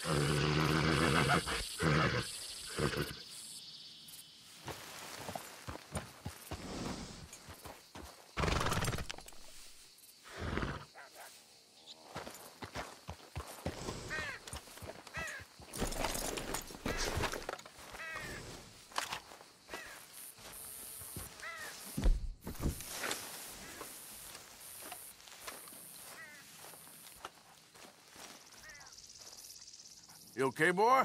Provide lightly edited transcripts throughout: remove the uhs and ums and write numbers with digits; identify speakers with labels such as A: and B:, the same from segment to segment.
A: You okay, boy?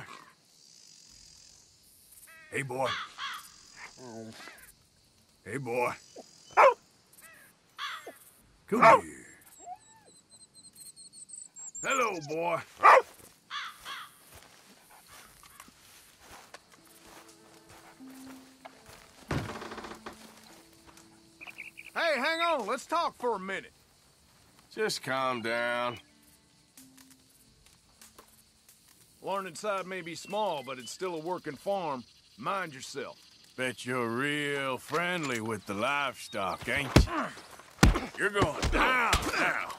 A: Hey, boy. Hey, boy. Come here. Hello, boy.
B: Hey, hang on. Let's talk for a minute.
A: Just calm down.
B: Learning side may be small, but it's still a working farm. Mind yourself.
A: Bet you're real friendly with the livestock, ain't you? You're going down now.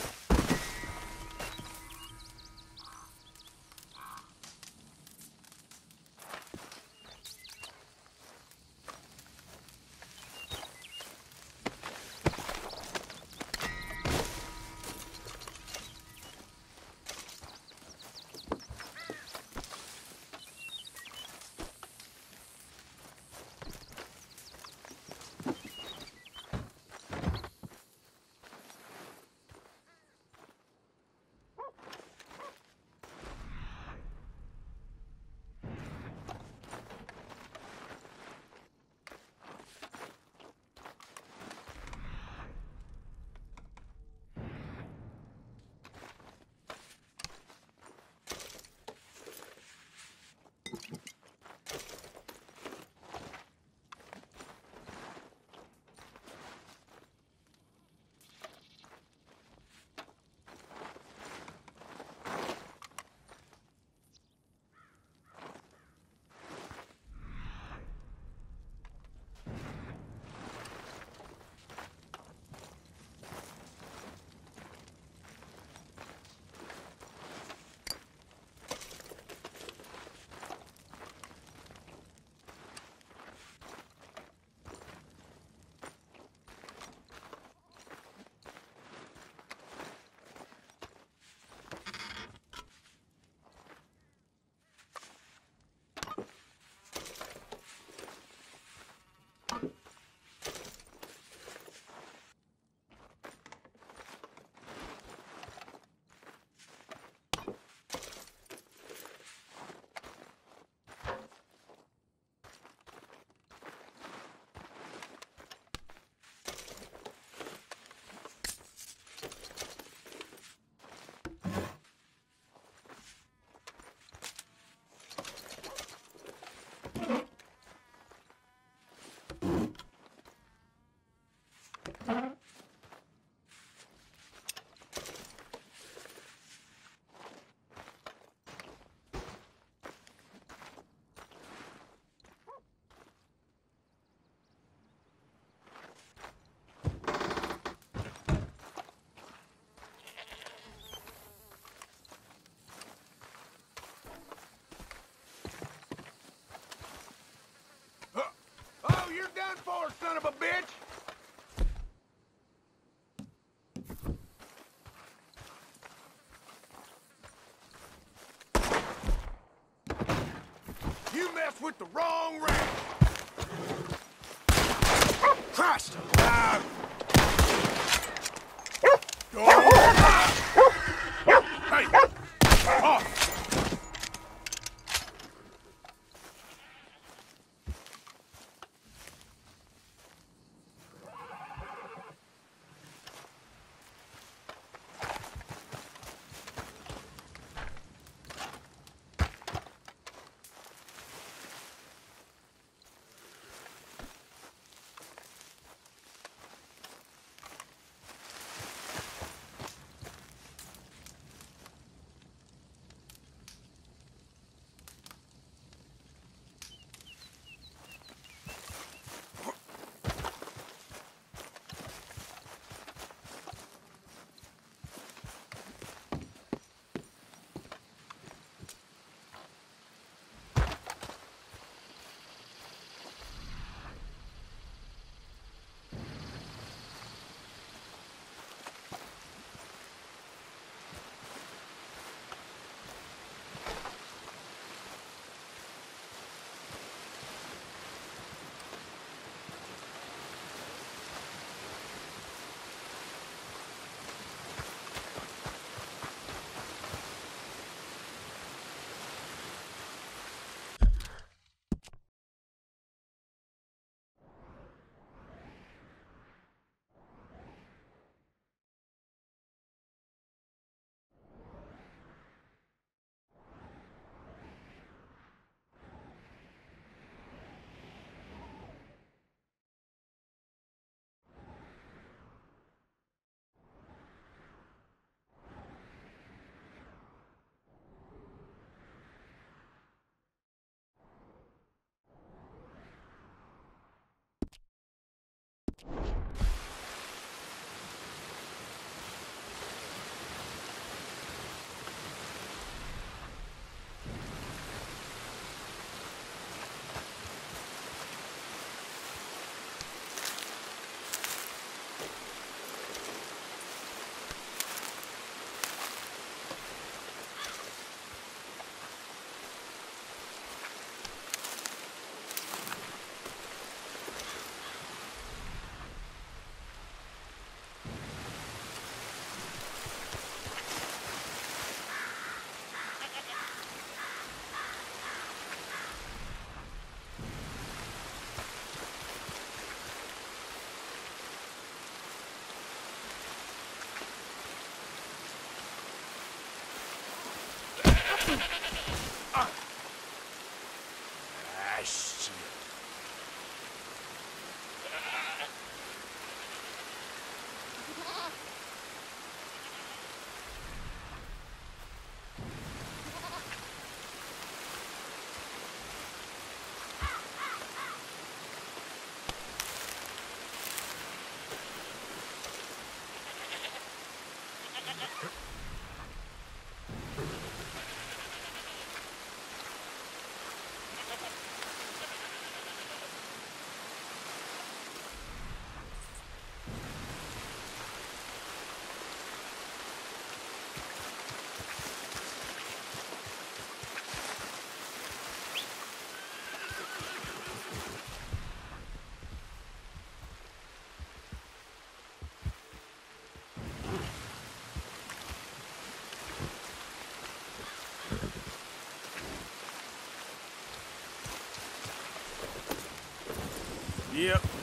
B: Oh, you're done for, son of a bitch! You messed with the wrong ranch! Christ! Go! Hey! Off!
A: Ah, shit. Yep.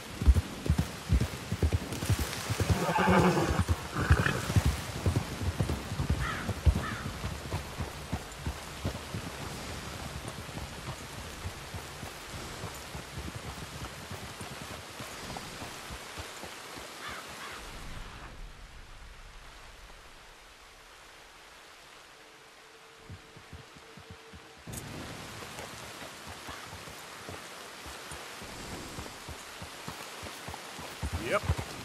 A: Yep.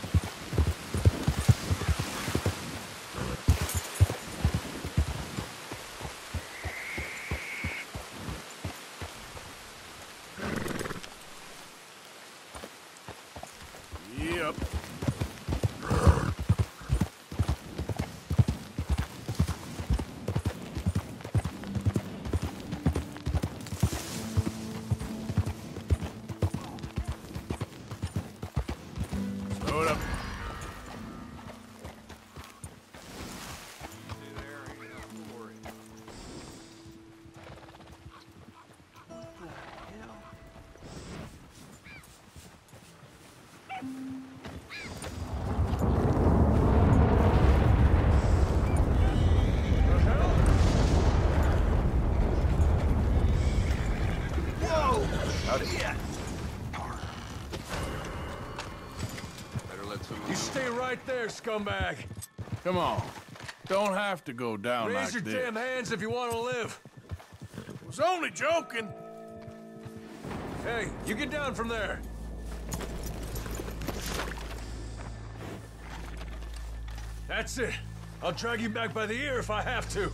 A: Yep. Slow it up.
B: You stay right there, scumbag.
A: Come on. Don't have to go down
B: Raise
A: like
B: your
A: this.
B: damn hands if you want to live.
A: Was only joking.
B: Hey, you get down from there. That's it. I'll drag you back by the ear if I have to.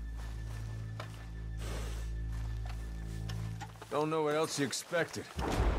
B: Don't know what else you expected.